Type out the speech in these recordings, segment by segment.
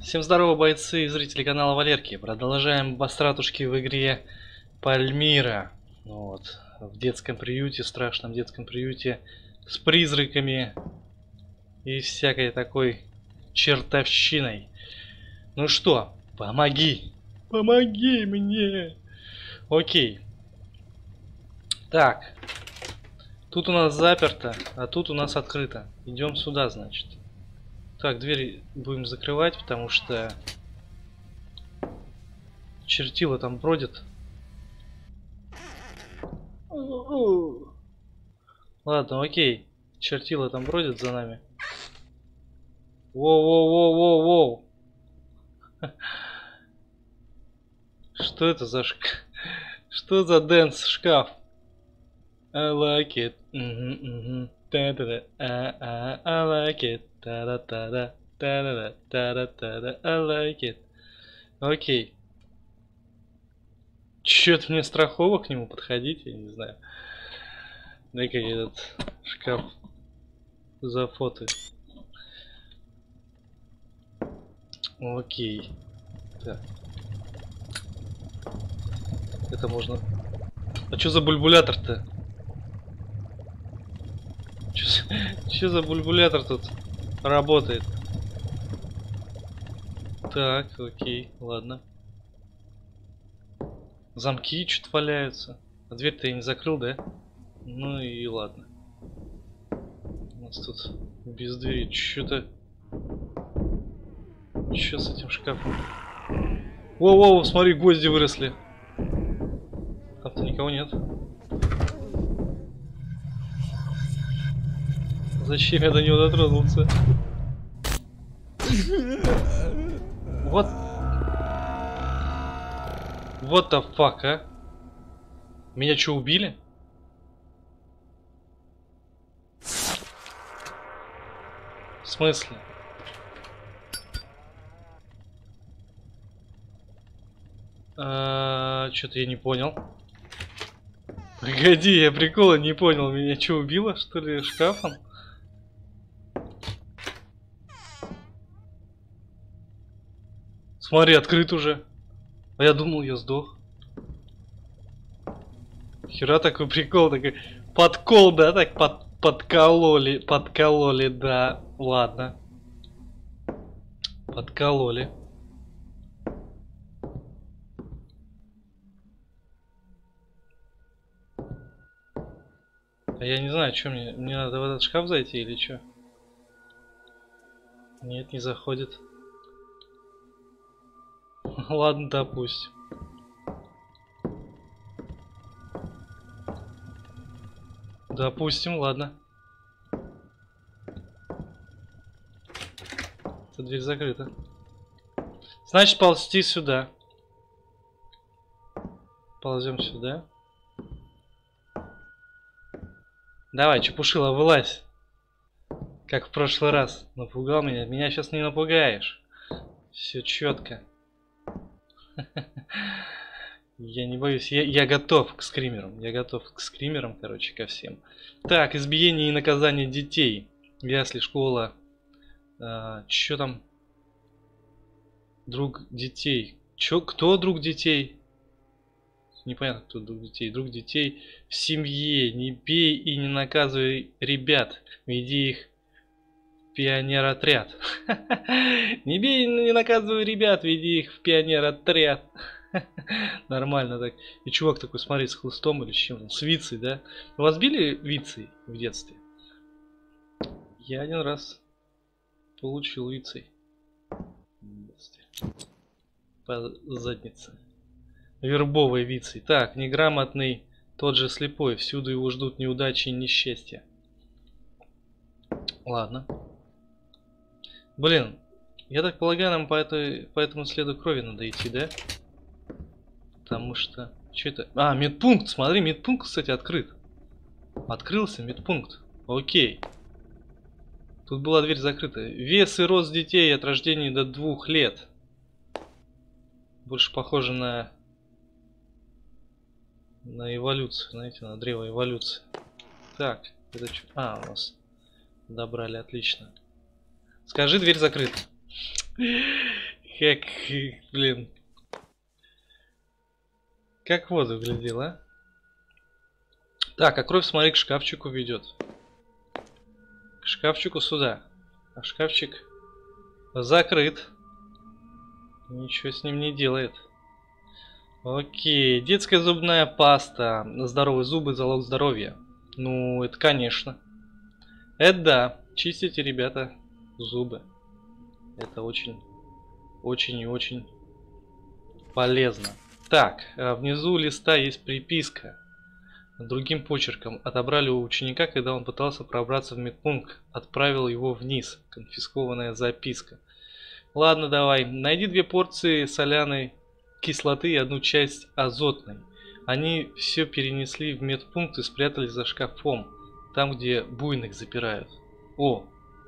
Всем здорово, бойцы и зрители канала Валерки. Продолжаем бастратушки в игре Пальмира. Вот. В детском приюте, страшном детском приюте с призраками и всякой такой чертовщиной. Ну что, помоги! Помоги мне! Окей. Так. Тут у нас заперто, а тут у нас открыто. Идем сюда, значит. Так, двери будем закрывать, потому что чертила там бродит. Ладно, окей. Чертила там бродит за нами. Воу-воу-воу-воу-воу. Что это за Что за дэнс шкаф? I like it. Та-да-да. I like it. Та-да-та-да. Та-да-да. Та-да-та-да. I like it. Окей. Чё-то мне страхово к нему подходить, я не знаю. Дай-ка я этот шкаф зафотою. Окей. Так. Это можно... А чё за бульбулятор-то? Чё за бульбулятор тут работает? Так, окей, ладно. Замки что-то валяются. А дверь-то я не закрыл, да? Ну и ладно. У нас тут без двери что-то... Что с этим шкафом? Воу-воу, смотри, гвозди выросли. Там-то никого нет. Зачем я до него дотронулся? Вот. What the fuck, а? Меня что, убили? В смысле? Что-то я не понял. Погоди, я прикола не понял. Меня что, убило, что ли, шкафом? Смотри, открыт уже. А я думал, я сдох. Хера такой прикол, такой подкол, да, так подкололи, да, ладно. Подкололи. А я не знаю, что мне надо в этот шкаф зайти или что? Нет, не заходит. Ладно, допустим. Допустим, ладно. Эта дверь закрыта. Значит, ползти сюда. Ползем сюда. Давай, чепушила, вылазь. Как в прошлый раз. Напугал меня. Меня сейчас не напугаешь. Все четко. Я не боюсь. Я готов к скримерам. Я готов к скримерам, короче, ко всем. Так, избиение и наказание детей. Ясли, школа. Чё там? Друг детей. Кто друг детей? Непонятно, кто друг детей. Друг детей в семье. Не бей и не наказывай ребят. Веди их в пионер-отряд. Не бей и не наказывай ребят. Веди их в пионер-отряд. Нормально так. И чувак такой, смотри, с хлыстом или с чем-то. С вицей, да? Вас били вицей в детстве? Я один раз получил вицей. По заднице. Вербовой вицей. Так, неграмотный, тот же слепой. Всюду его ждут неудачи и несчастья. Ладно. Блин, я так полагаю, нам по этому следу крови надо идти, да? Потому что... Что это? А, медпункт, смотри, медпункт, кстати, открыт. Открылся медпункт. Окей. Тут была дверь закрыта. Вес и рост детей от рождения до 2 лет. Больше похоже на эволюцию, знаете, на древо эволюции. Так, это что? А, у нас добрали, отлично. Скажи, дверь закрыта. Как, блин. Как вот выглядел, а? Так, а кровь, смотри, к шкафчику ведет. К шкафчику сюда. А шкафчик закрыт. Ничего с ним не делает. Окей, детская зубная паста. Здоровые зубы, залог здоровья. Ну, это конечно. Это да. Чистите, ребята, зубы. Это очень и очень полезно. Так, внизу листа есть приписка. Другим почерком. Отобрали у ученика, когда он пытался пробраться в медпункт. Отправил его вниз. Конфискованная записка. Ладно, давай. Найди 2 порции соляной кислоты и 1 часть азотной. Они все перенесли в медпункт и спрятали за шкафом. Там, где буйных запирают. О!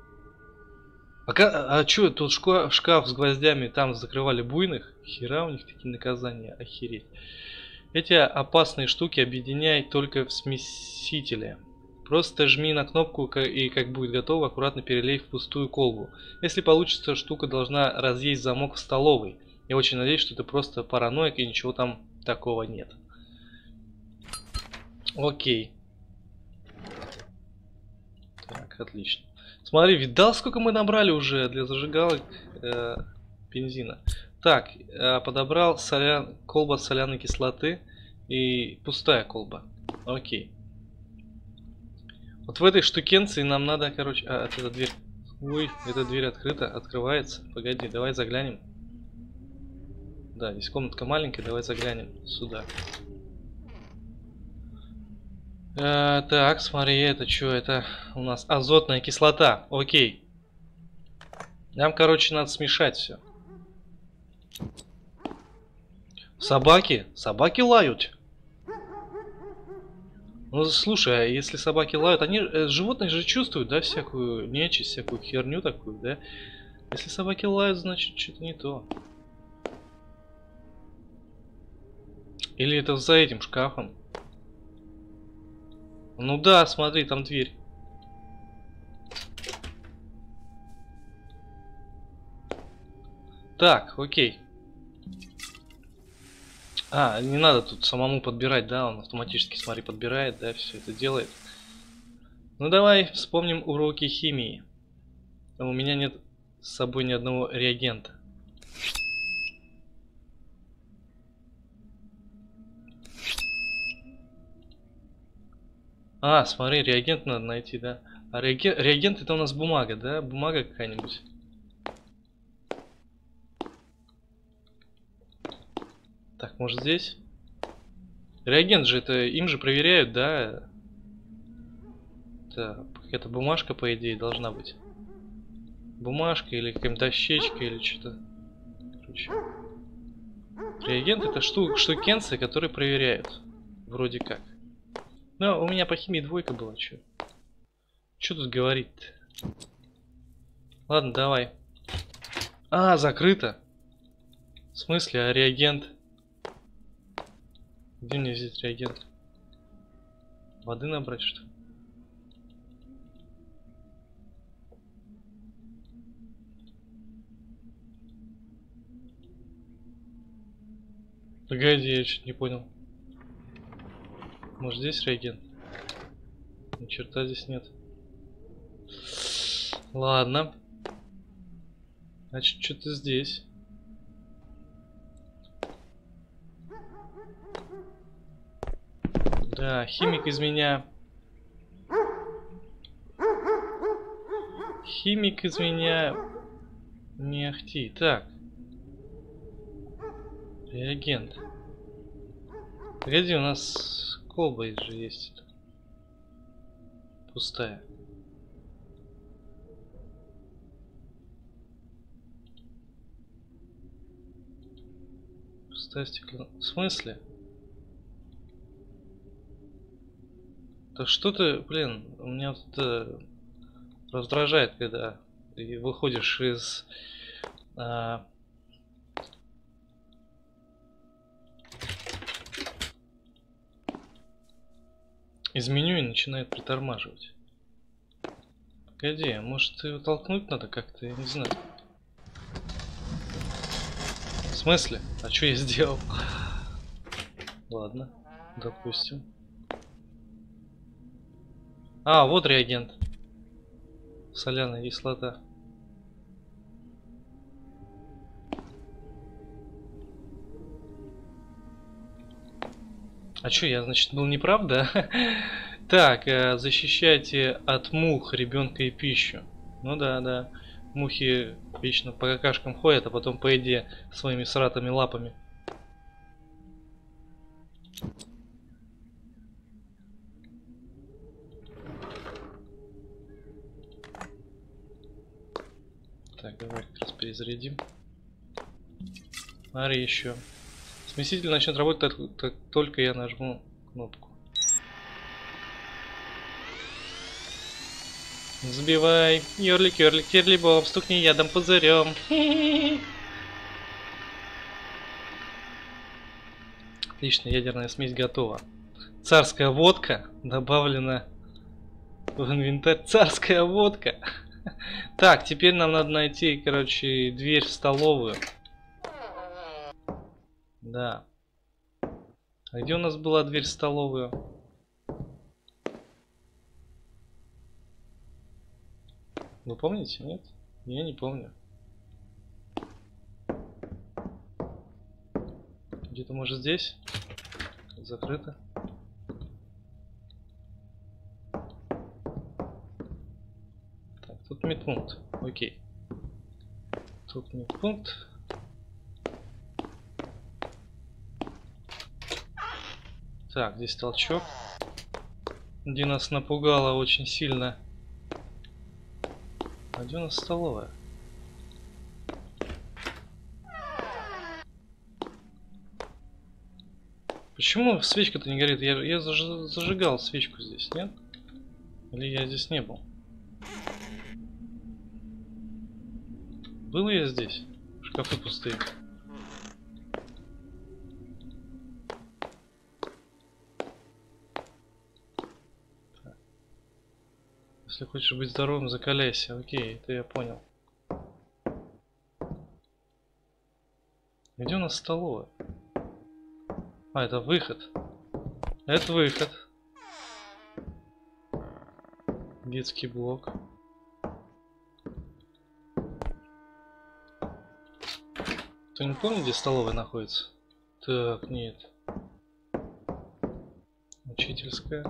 А чё, тут шкаф с гвоздями, там закрывали буйных? Хера у них такие наказания, охереть. Эти опасные штуки объединяй только в смесителе. Просто жми на кнопку и как будет готово, аккуратно перелей в пустую колбу. Если получится, штука должна разъесть замок в столовой. Я очень надеюсь, что это просто параноик и ничего там такого нет. Окей. Так, отлично. Смотри, видал, сколько мы набрали уже для зажигалок бензина. Так, подобрал колба соляной кислоты и пустая колба. Окей. Вот в этой штукенции нам надо, короче... эта дверь... Ой, эта дверь открыта, открывается. Погоди, давай заглянем. Да, здесь комнатка маленькая, давай заглянем сюда. Так, смотри, это что? Это у нас азотная кислота. Окей. Нам, короче, надо смешать все. Собаки? Собаки лают. Ну, слушай, а если собаки лают, они... животные же чувствуют, да, всякую нечисть, всякую херню такую, да? Если собаки лают, значит, что-то не то. Или это за этим шкафом? Ну да, смотри, там дверь. Так, окей. Не надо тут самому подбирать, да, он автоматически, смотри, подбирает, да, все это делает. Ну давай вспомним уроки химии. У меня нет с собой ни одного реагента. Смотри, реагент надо найти, да. А реагент это у нас бумага, да? Бумага какая-нибудь. Так, может здесь? Реагент же это, им же проверяют, да? Так, какая-то бумажка, по идее, должна быть. Бумажка или какая-то дощечка или что-то. Короче. Реагент это штукенции, которые проверяют. Вроде как. Ну, у меня по химии 2 была, что? Что тут говорить-то? Ладно, давай. Закрыто. В смысле, а реагент? Где мне взять реагент? Воды набрать, что ли? Погоди, я что-то не понял. Может здесь реагент? Ни черта здесь нет. Ладно. Значит, что-то здесь. Да, химик из меня... Химик из меня... Не ахти. Так. Реагент. Погоди, у нас колба же есть. Пустая. Пустая стеклянная. В смысле? Да что ты, блин, у меня вот это раздражает, когда ты выходишь из... из меню и начинает притормаживать. Погоди, может его толкнуть надо как-то, я не знаю. смысле? А что я сделал? Ладно, допустим. А, вот реагент. Соляная кислота. А чё, я, значит, был неправ, да? Так, защищайте от мух ребенка и пищу. Ну да, да. Мухи вечно по какашкам ходят, а потом по еде своими сратыми лапами. Так, давай как раз перезарядим. Смотри еще. Смеситель начнет работать, как только я нажму кнопку. Забивай. Йорлик, йорлик, терлибоб, стукни ядом пузырем. Отлично, ядерная смесь готова. Царская водка добавлена в инвентарь. Царская водка. Так, теперь нам надо найти, короче, дверь в столовую. Да. А где у нас была дверь в столовую? Вы помните, нет? Я не помню. Где-то, может, здесь? Закрыто. Так, тут медпункт. Окей. Тут медпункт. Так, здесь толчок. Где нас напугало очень сильно. А где у нас столовая? Почему свечка-то не горит? Я зажигал свечку здесь, нет? Или я здесь не был? Был я здесь? Шкафы пустые. Так. Если хочешь быть здоровым, закаляйся. Окей, это я понял. Где у нас столовая? А, это выход. Это выход. Детский блок. Кто не помнит, где столовая находится? Так, нет. Учительская.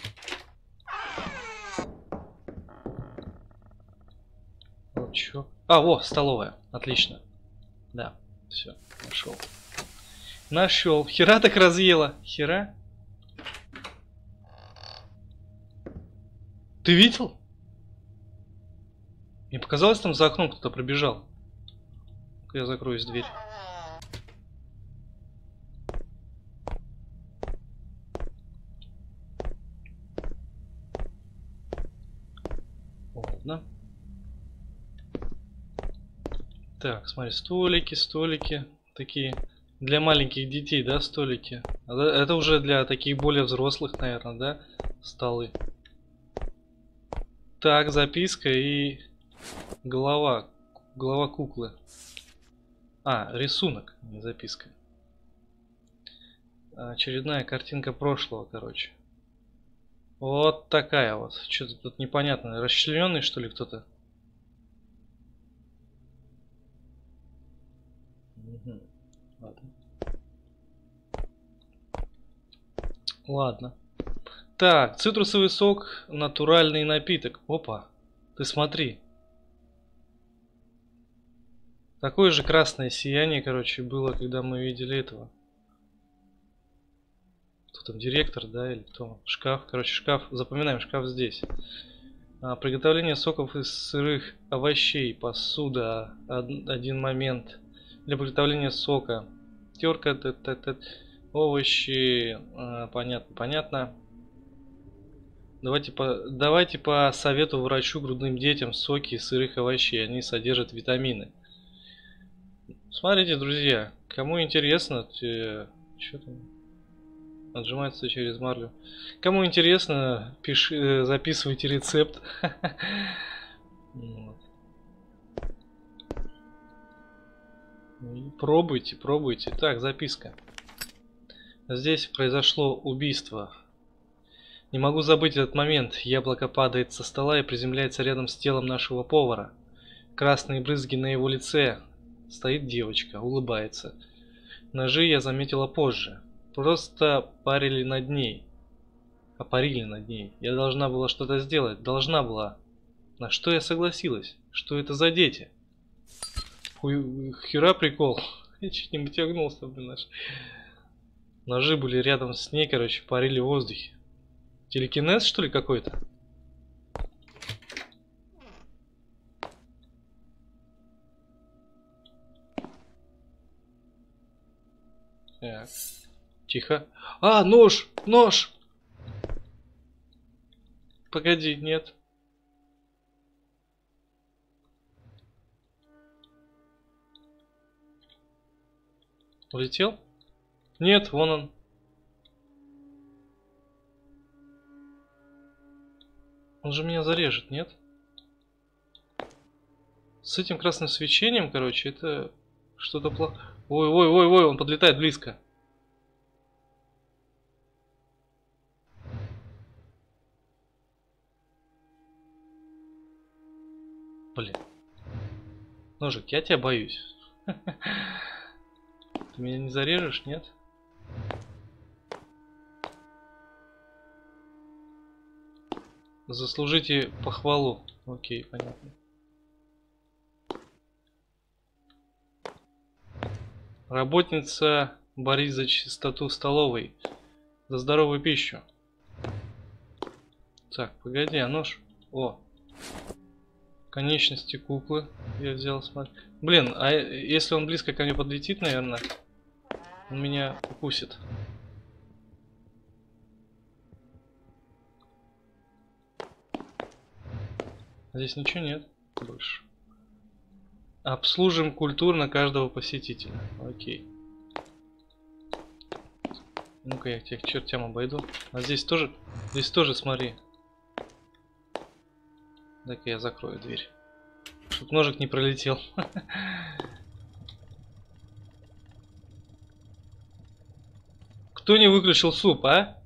Толчок. А, во, столовая. Отлично. Да, все, нашел. Нашел. Хера так разъела. Хера. Ты видел? Мне показалось, там за окном кто-то пробежал. Я закроюсь дверь. Ладно. Так, смотри, столики, столики. Такие для маленьких детей, да, столики. Это уже для таких более взрослых, наверное, да, столы. Так, записка и голова. Голова куклы. А, рисунок, не записка. Очередная картинка прошлого, короче. Вот такая вот. Что-то тут непонятно. Расчлененный, что ли, кто-то? Угу. Ладно. Ладно. Так, цитрусовый сок, натуральный напиток. Опа, ты смотри. Такое же красное сияние, короче, было, когда мы видели этого. Кто там, директор, да, или кто? Шкаф, короче, шкаф. Запоминаем, шкаф здесь. Приготовление соков из сырых овощей. Посуда. Один момент. Для приготовления сока. Терка, овощи. Понятно, понятно. Давайте по совету врачу грудным детям соки из сырых овощей. Они содержат витамины. Смотрите, друзья, кому интересно, что там отжимается через марлю. Кому интересно, записывайте рецепт. Пробуйте, пробуйте. Так, записка. Здесь произошло убийство. Не могу забыть этот момент. Яблоко падает со стола и приземляется рядом с телом нашего повара. Красные брызги на его лице. Стоит девочка, улыбается. Ножи я заметила позже. Просто парили над ней. Парили над ней. Я должна была что-то сделать. Должна была. На что я согласилась? Что это за дети? Хера прикол. Я чуть не потягнулся, блин, наш. Ножи были рядом с ней, короче, парили в воздухе. Телекинез, что ли, какой-то? Так. Тихо. А, нож! Нож! Погоди, нет. Улетел? Нет, вон он. Он же меня зарежет, нет? С этим красным свечением, короче, это что-то плохо. Ой, ой, ой, ой, он подлетает близко. Блин. Ножик, я тебя боюсь. Ты меня не зарежешь, нет? Заслужите похвалу. Окей, понятно. Работница, борись за чистоту столовой. За здоровую пищу. Так, погоди, а нож? О. Конечности куклы. Я взял, смотри. Блин, а если он близко ко мне подлетит, наверное, он меня укусит. Здесь ничего нет больше. Обслужим культурно каждого посетителя. Окей. Ну-ка, я тебя к чертям обойду. А здесь тоже, смотри. Дай-ка я закрою дверь. Чтоб ножик не пролетел. Кто не выключил суп, а?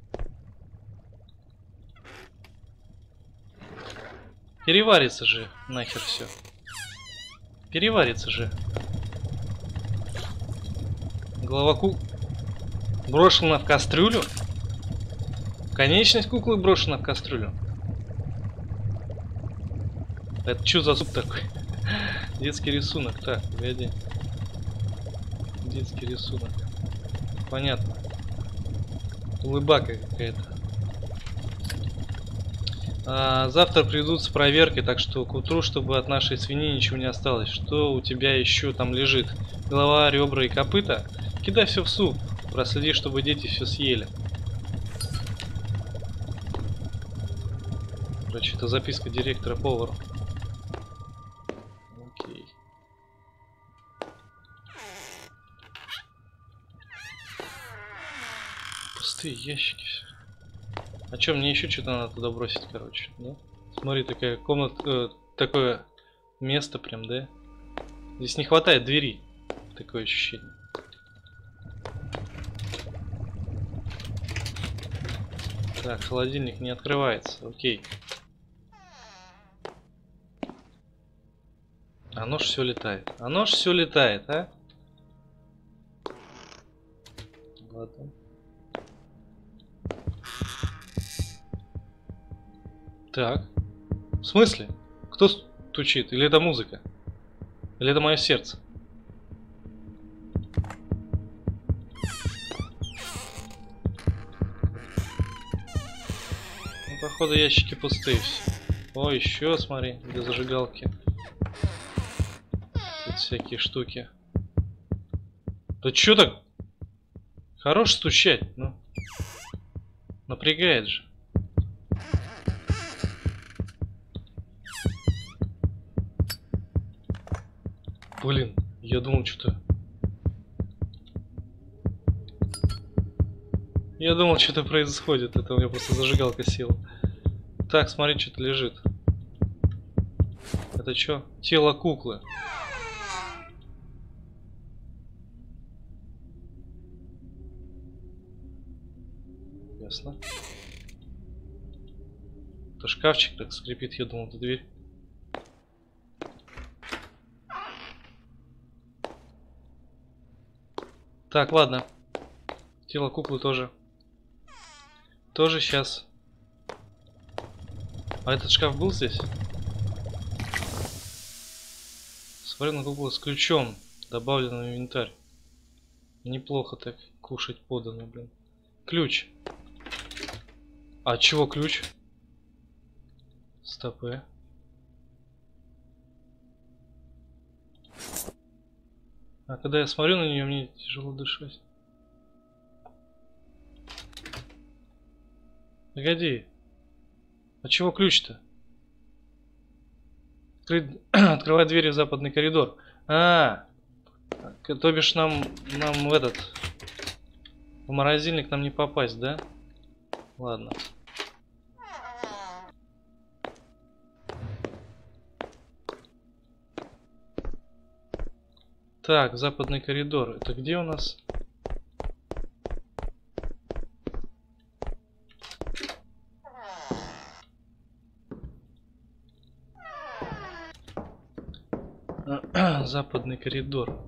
Переварится же нахер все. Переварится же. Голова брошена в кастрюлю. Конечность куклы брошена в кастрюлю. Это что за суп такой? Детский рисунок. Так, погоди. Детский рисунок. Понятно. Улыбака какая-то. Завтра придут с проверкой, так что к утру, чтобы от нашей свиньи ничего не осталось. Что у тебя еще там лежит? Голова, ребра и копыта? Кидай все в суп. Проследи, чтобы дети все съели. Короче, это записка директора повару. Окей. Пустые ящики. А что, мне еще что-то надо туда бросить, короче, да? Смотри, такая комната, такое место прям, да? Здесь не хватает двери. Такое ощущение. Так, холодильник не открывается, окей. А нож все летает. А нож все летает, а? Ладно. Так. В смысле? Кто стучит? Или это музыка? Или это мое сердце? Ну, походу, ящики пустые все. О, еще смотри, для зажигалки. Тут всякие штуки. Да чё так? Хорош стучать, ну. Напрягает же. Блин, я думал, что-то... Я думал, что-то происходит. Это у меня просто зажигалка села. Так, смотри, что-то лежит. Это что? Тело куклы. Ясно. Это шкафчик так скрипит, я думал, это дверь. Так, ладно. Тело куклы тоже. Тоже сейчас. А этот шкаф был здесь? Смотрю на куклу с ключом, добавлен в инвентарь. Неплохо так кушать подано, блин. Ключ. А чего ключ? Стопы. А когда я смотрю на нее, мне тяжело дышать. Погоди. А чего ключ-то? Открывай двери в западный коридор. То бишь нам в этот... В морозильник нам не попасть, да? Ладно. Так, западный коридор. Это где у нас? Западный коридор.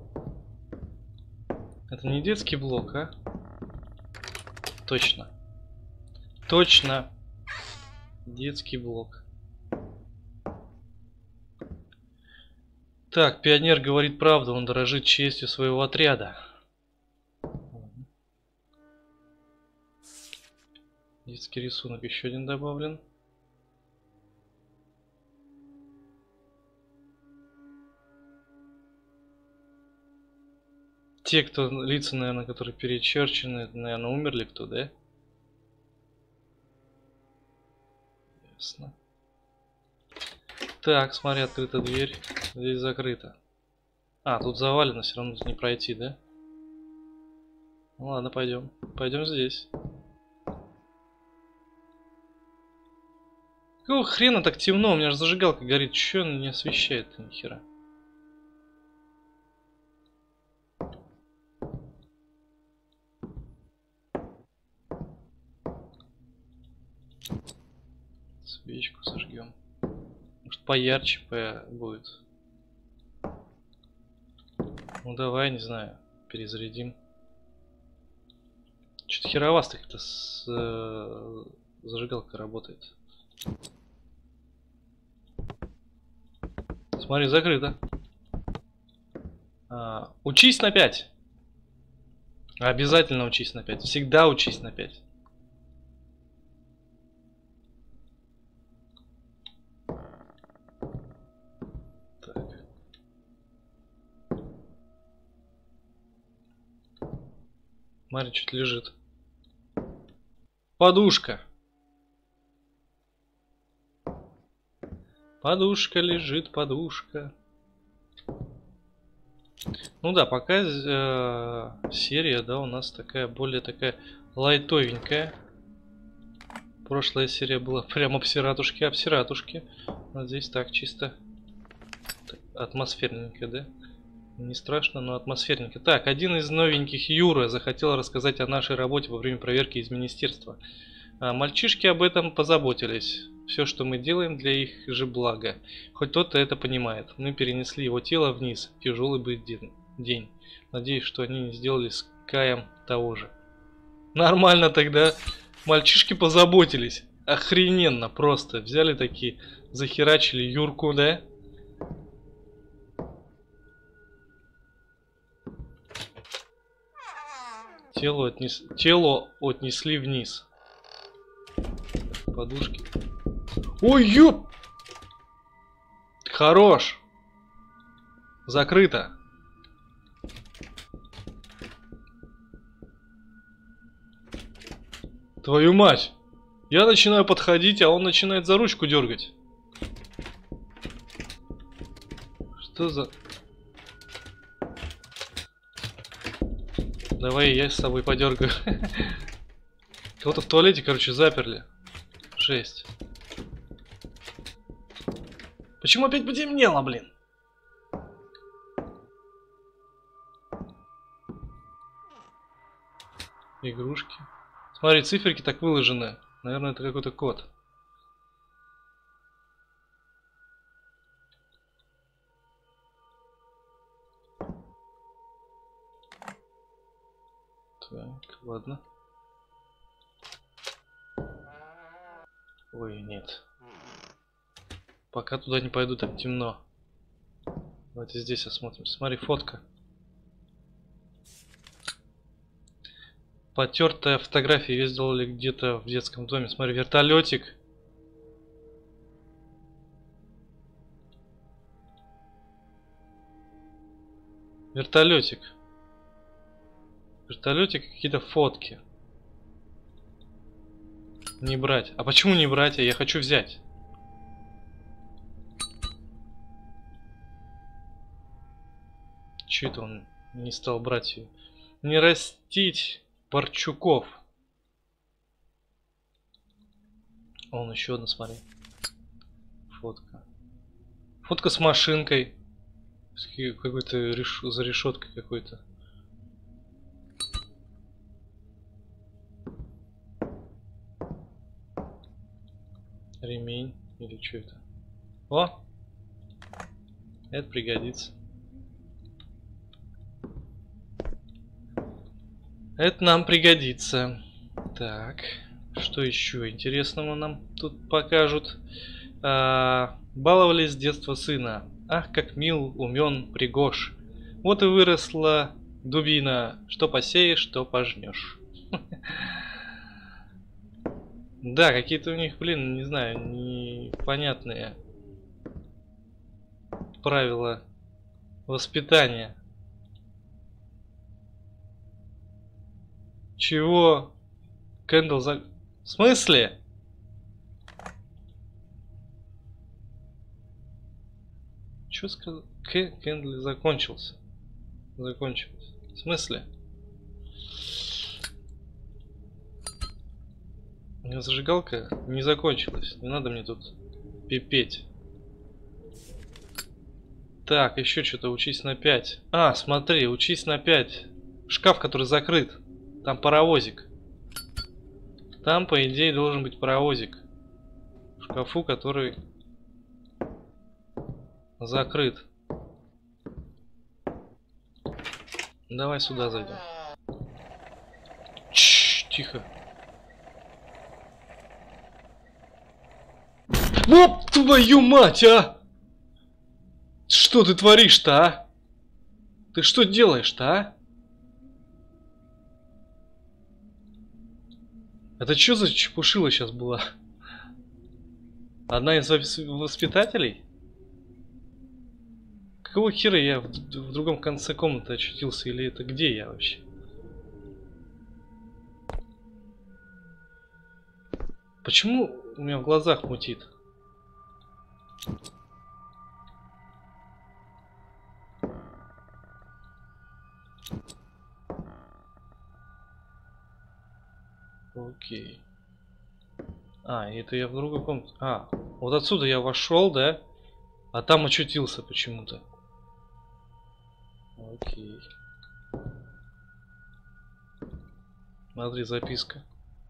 Это не детский блок, а? Точно. Точно. Детский блок. Так, пионер говорит правду, он дорожит честью своего отряда. Детский рисунок еще один добавлен. Те, кто лица, наверное, которые перечерчены, наверное, умерли кто, да? Ясно. Так, смотри, открыта дверь. Здесь закрыто. Тут завалено, все равно не пройти, да? Ну ладно, пойдем. Пойдем здесь. Какого хрена так темно? У меня же зажигалка горит. Че она не освещает-то ни хера? Свечку зажгем. Может поярче будет. Ну давай, не знаю, перезарядим. Что-то херовасто как-то с зажигалкой работает. Смотри, закрыто. Учись на 5. Обязательно учись на 5. Всегда учись на 5. Смотри, что-то лежит. Подушка. Подушка лежит, подушка. Ну да, пока серия, да, у нас такая, более такая лайтовенькая. Прошлая серия была прям обсиратушки. А здесь так, чисто атмосферненько, да? Не страшно, но атмосферненько. Так, один из новеньких, Юра, захотел рассказать о нашей работе во время проверки из министерства. Мальчишки об этом позаботились. Все, что мы делаем, для их же блага. Хоть кто-то это понимает. Мы перенесли его тело вниз. Тяжелый будет день. Надеюсь, что они не сделали с Каем того же. Нормально тогда. Мальчишки позаботились. Охрененно просто. Взяли такие, захерачили Юрку, да? Тело отнесли вниз. Подушки. Ой, ёп! Хорош! Закрыто. Твою мать! Я начинаю подходить, а он начинает за ручку дергать. Что за... Давай я с собой подергаю. Кого-то в туалете, короче, заперли. Жесть. Почему опять потемнело, блин? Игрушки. Смотри, циферки так выложены. Наверное, это какой-то код. Так, ладно. Ой, нет. Пока туда не пойду, там темно. Давайте здесь осмотрим. Смотри, фотка. Потертая фотография. Ее сделали где-то в детском доме. Смотри, вертолетик. Вертолетик. Вертолетик, какие-то фотки. Не брать. А почему не брать? Я хочу взять. Че это он не стал брать ее? Не растить Парчуков. Он еще одна, смотри. Фотка. Фотка с машинкой. Какой-то за решеткой какой-то. Ремень. Или что это? О! Это пригодится. Это нам пригодится. Так. Что еще интересного нам тут покажут? Баловали с детства сына. Ах, как мил, умен, пригож. Вот и выросла дубина. Что посеешь, что пожнешь. Да, какие-то у них, блин, не знаю, непонятные правила воспитания. Чего? Кэндл за... В смысле? Чё сказал? Кэндл закончился. Закончилось. В смысле? У меня зажигалка не закончилась. Не надо мне тут пипеть. Так, еще что-то учись на 5. А, смотри, учись на 5. Шкаф, который закрыт. Там паровозик. Там, по идее, должен быть паровозик. В шкафу, который закрыт. Давай сюда зайдем. Тихо. Вот твою мать, а! Что ты творишь-то, а? Ты что делаешь-то, а? Это что за чепушила сейчас была? Одна из воспитателей? Какого хера я в другом конце комнаты очутился? Или это где я вообще? Почему у меня в глазах мутит? Окей. А, это я в другую комнату. А, вот отсюда я вошел, да? А там очутился почему-то. Окей. Смотри, записка.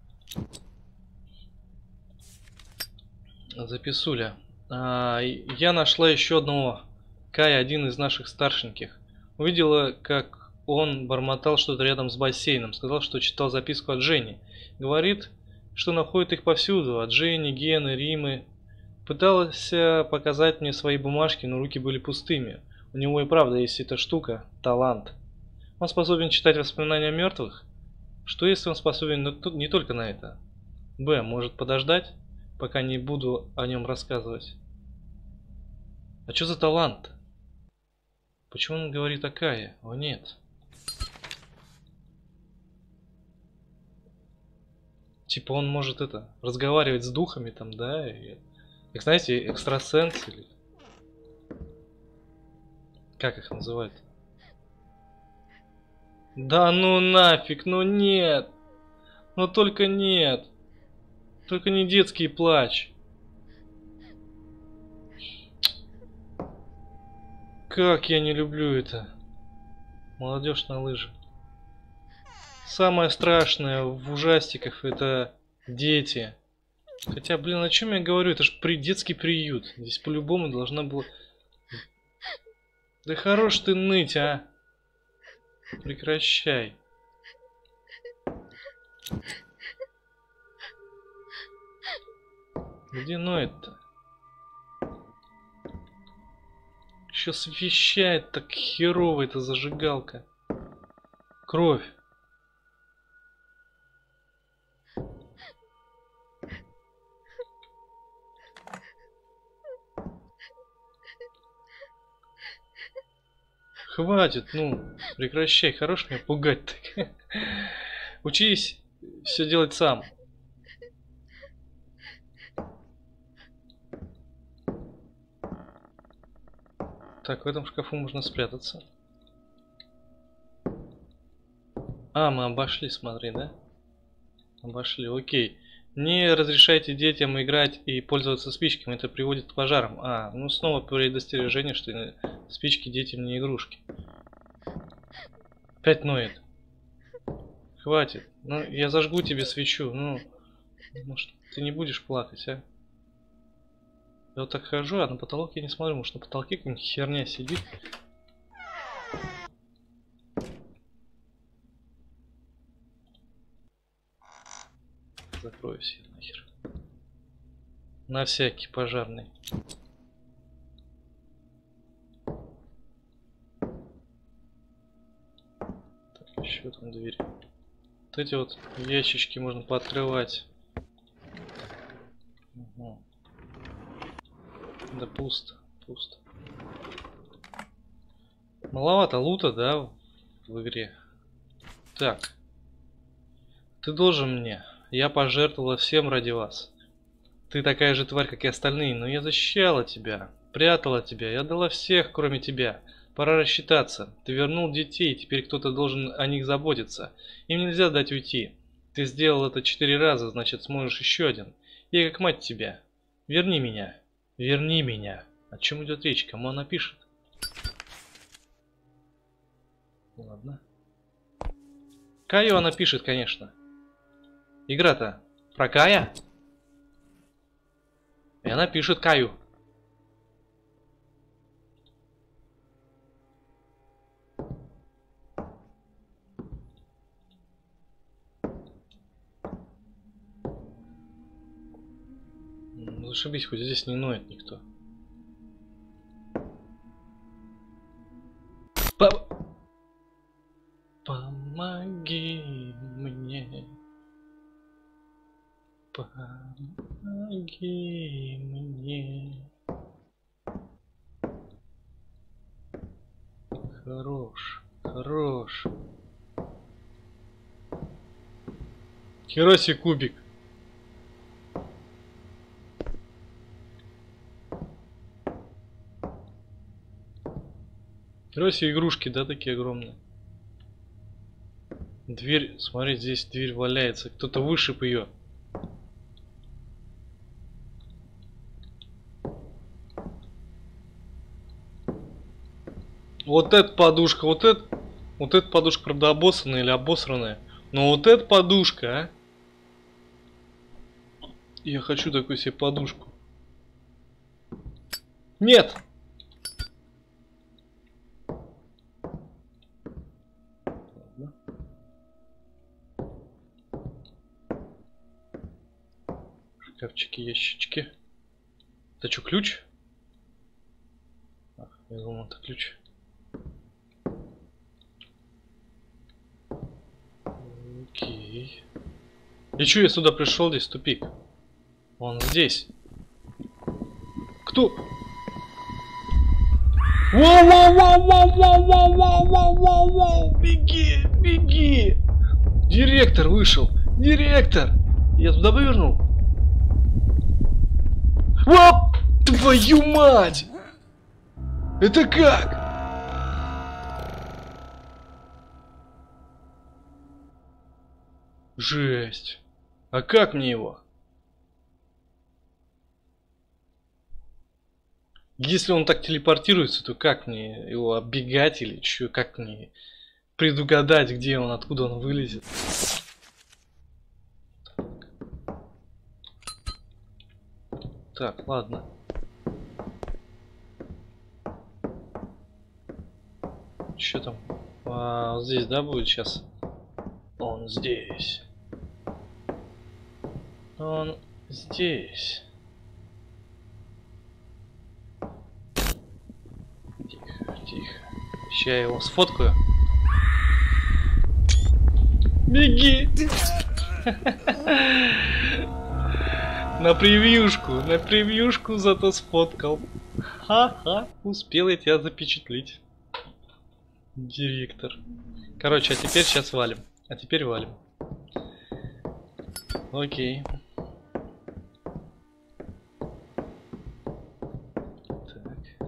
Записуля. Я нашла еще одного. Кай, один из наших старшеньких. Увидела, как он бормотал что-то рядом с бассейном. Сказал, что читал записку от Жени. Говорит, что находит их повсюду. От Жени, Гены, Римы. Пытался показать мне свои бумажки, но руки были пустыми. У него и правда есть эта штука. Талант. Он способен читать воспоминания мертвых? Что если он способен не только на это? Б, может подождать, пока не буду о нем рассказывать? А что за талант? Почему он говорит такая? О нет. Типа он может это, разговаривать с духами там, да? Как знаете, экстрасенс или... Как их называют? Да ну нафиг, ну нет. Ну только нет. Только не детский плач. Как я не люблю это. Молодежь на лыжах. Самое страшное в ужастиках это дети. Хотя, блин, о чем я говорю? Это же детский приют. Здесь по-любому должна была... Да хорош ты ныть, а! Прекращай. Где ноет-то? Еще освещает так херово эта зажигалка. Кровь. Хватит, ну, прекращай, хорош меня пугать так. Учись все делать сам. Так, в этом шкафу можно спрятаться. А, мы обошли, смотри, да? Обошли, окей. Не разрешайте детям играть и пользоваться спичками, это приводит к пожарам. А, ну снова предостережение, что спички детям не игрушки. Опять ноет. Хватит. Ну, я зажгу тебе свечу. Ну, может, ты не будешь плакать, а? Я вот так хожу, а на потолок я не смотрю. Может, на потолке какая-нибудь херня сидит. Закрою все нахер. На всякий пожарный. Так, еще там двери. Вот эти вот ящички можно пооткрывать. Угу. Да пусто, пусто. Маловато лута, да, в игре. Так. Ты должен мне. Я пожертвовала всем ради вас. Ты такая же тварь, как и остальные, но я защищала тебя, прятала тебя, я дала всех, кроме тебя. Пора рассчитаться. Ты вернул детей, теперь кто-то должен о них заботиться. Им нельзя дать уйти. Ты сделал это 4 раза, значит сможешь еще один. Я как мать тебя. Верни меня. Верни меня. О чем идет речь? Кому она пишет? Ладно. Каю она пишет, конечно. Игра-то про Кая? И она пишет Каю. Ну, зашибись, хоть здесь не ноет никто. Помоги мне. Помоги мне. Хорош, хорош. Хероси кубик. Хероси игрушки, да, такие огромные. Дверь, смотри, здесь дверь валяется. Кто-то вышиб ее. Вот эта подушка, вот эта подушка, правда, обоссанная или обосранная. Но вот эта подушка, а? Я хочу такую себе подушку. Нет! Ладно. Шкафчики, ящички. Это что, ключ? Ах, я думал, это ключ. Окей. И чё я сюда пришел? Здесь тупик. Он здесь. Кто? Воу-воу-воу-воу-воу-воу-воу-воу-воу-воу! Беги, беги! Директор вышел! Директор! Я туда вывернул? Воп! Твою мать! Это как? Жесть. А как мне его? Если он так телепортируется, то как мне его оббегать или что? Как мне предугадать, где он, откуда он вылезет. Так, ладно. Что там? Вот здесь, да, будет сейчас? Он здесь. Он здесь. Тихо, тихо. Сейчас я его сфоткаю. Беги! На превьюшку зато сфоткал. Ха-ха, успел я тебя запечатлить. Директор. Короче, а теперь сейчас валим. А теперь валим. Окей. Так.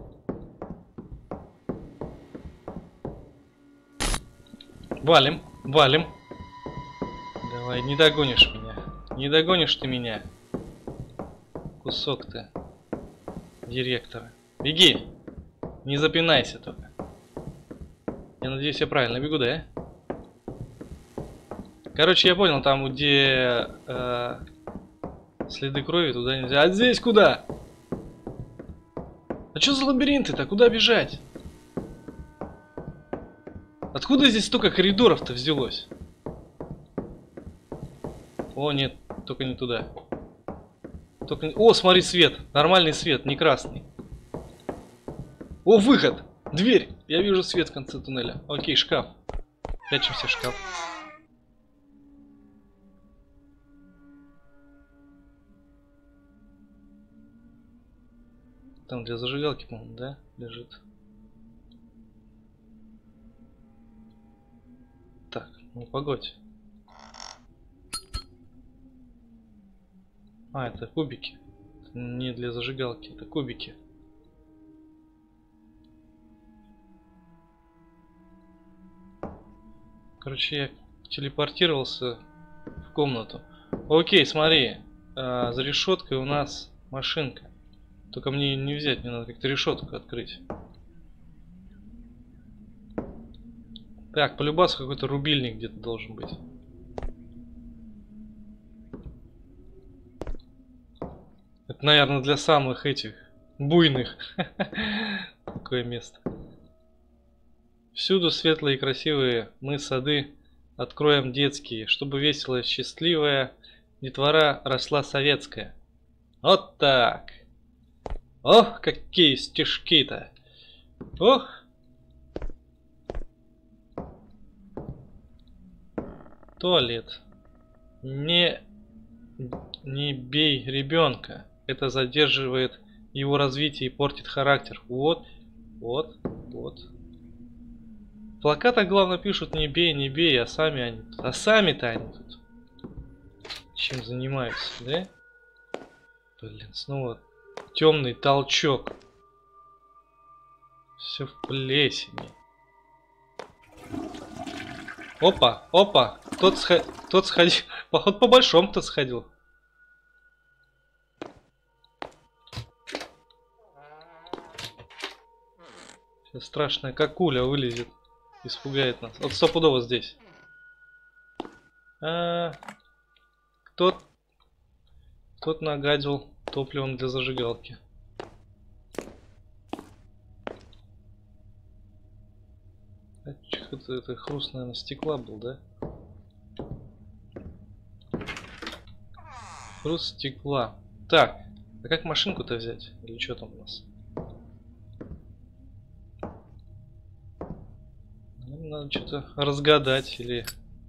Валим, валим. Давай, не догонишь меня. Не догонишь ты меня. Кусок ты. Директора. Беги. Не запинайся только. Я надеюсь, я правильно бегу, да? Короче, я понял, там где следы крови, туда нельзя. А здесь куда? А что за лабиринты-то? Куда бежать? Откуда здесь столько коридоров-то взялось? О, нет, только не туда. Только не... О, смотри, свет. Нормальный свет, не красный. О, выход! Дверь! Я вижу свет в конце туннеля. Окей, шкаф. Прячемся в шкаф. Там для зажигалки, по-моему, да, лежит. Так, ну погодь. А, это кубики. Это не для зажигалки, это кубики. Короче, я телепортировался в комнату. Окей, смотри. За решеткой у нас машинка. Только мне не взять, мне надо как-то решетку открыть. Так, полюбас какой-то рубильник где-то должен быть. Это, наверное, для самых этих буйных. Такое место. Всюду светлые и красивые мы сады откроем детские, чтобы веселая, счастливая детвора росла советская. Вот так. Ох, какие стишки-то. Ох. Туалет. Не бей ребенка. Это задерживает его развитие и портит характер. Вот, вот, вот. В плакатах главное пишут не бей, а сами-то они тут чем занимаются, да? Блин, снова темный толчок. Все в плесени. Опа, опа, тот сходил, походу по большому кто сходил. Сейчас страшная какуля вылезет, испугает нас. Вот стопудово здесь. Кто-то нагадил топливом для зажигалки. Это хруст, наверное, стекла был, да? Хруст стекла. Так, а как машинку-то взять? Или что там у нас? Надо что-то разгадать или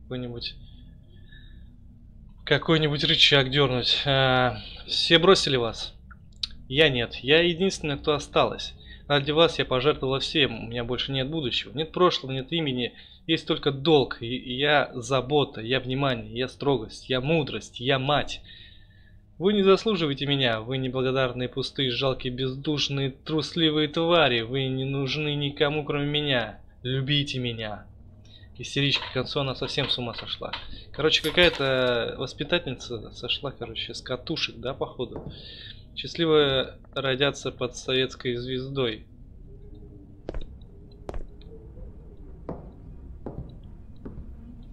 какой-нибудь рычаг дернуть. Все бросили вас? Я нет. Я единственный, кто осталась. Ради вас я пожертвовала всем. У меня больше нет будущего. Нет прошлого, нет имени. Есть только долг. И я забота, я внимание, я строгость, я мудрость, я мать. Вы не заслуживаете меня. Вы неблагодарные, пустые, жалкие, бездушные, трусливые твари. Вы не нужны никому, кроме меня. Любите меня. Истеричка, к концу она совсем с ума сошла. Короче, какая-то воспитательница сошла, короче, с катушек, да, походу. Счастливо родятся под советской звездой.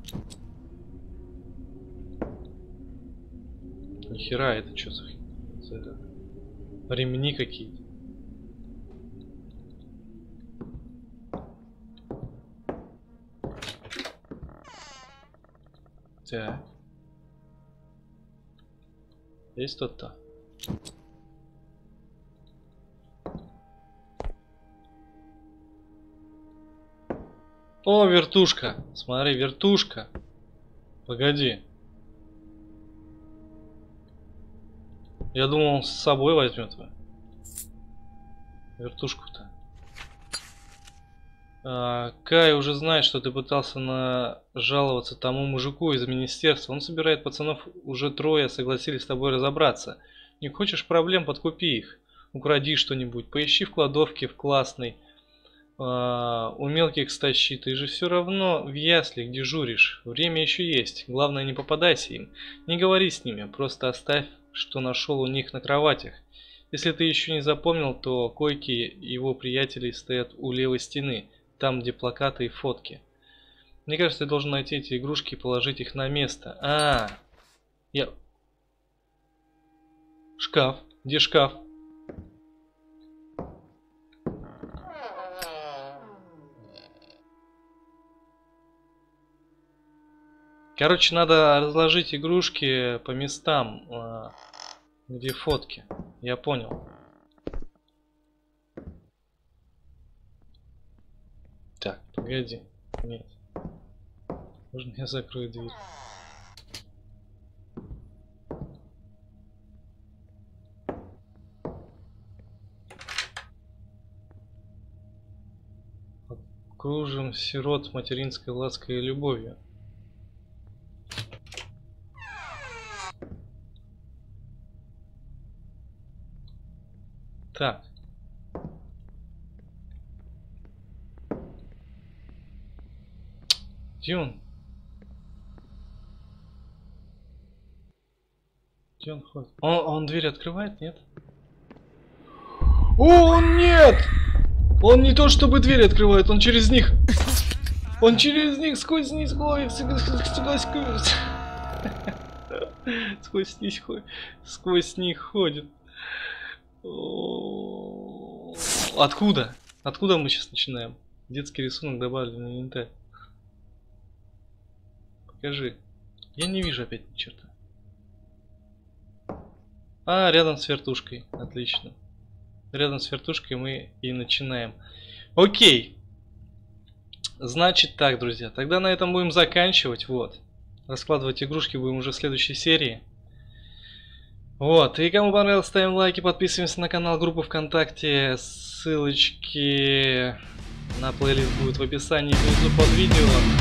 Нихера, это что за ремни какие-то? Так. Есть кто-то? О, вертушка! Смотри, вертушка! Погоди. Я думал, он с собой возьмет его. Вертушку-то. Кай уже знает, что ты пытался жаловаться тому мужику из министерства. Он собирает пацанов, уже трое согласились с тобой разобраться. Не хочешь проблем, подкупи их. Укради что-нибудь, поищи в кладовке, в классной. У мелких стащи, ты же все равно в яслях дежуришь. Время еще есть, главное не попадайся им. Не говори с ними, просто оставь, что нашел у них на кроватях. Если ты еще не запомнил, то койки его приятелей стоят у левой стены. Там, где плакаты и фотки. Мне кажется, ты должен найти эти игрушки и положить их на место. Шкаф. Где шкаф? Короче, надо разложить игрушки по местам, где фотки. Я понял. Так, погоди. Нет. Можно я закрою дверь? Окружим сирот материнской лаской любовью. Так. Где он? Где он ходит? Он дверь открывает, нет? О, нет! Он не то чтобы дверь открывает, он через них. Он через них сквозь них ходит. Сквозь них ходит. Откуда? Откуда мы сейчас начинаем? Детский рисунок добавлен на инвентарь. Покажи. Я не вижу опять ни черта. Рядом с вертушкой. Отлично. Рядом с вертушкой мы и начинаем. Окей. Значит так, друзья. Тогда на этом будем заканчивать. Вот. Раскладывать игрушки будем уже в следующей серии. Вот. И кому понравилось, ставим лайки, подписываемся на канал, группу ВКонтакте. Ссылочки на плейлист будут в описании внизу под видео.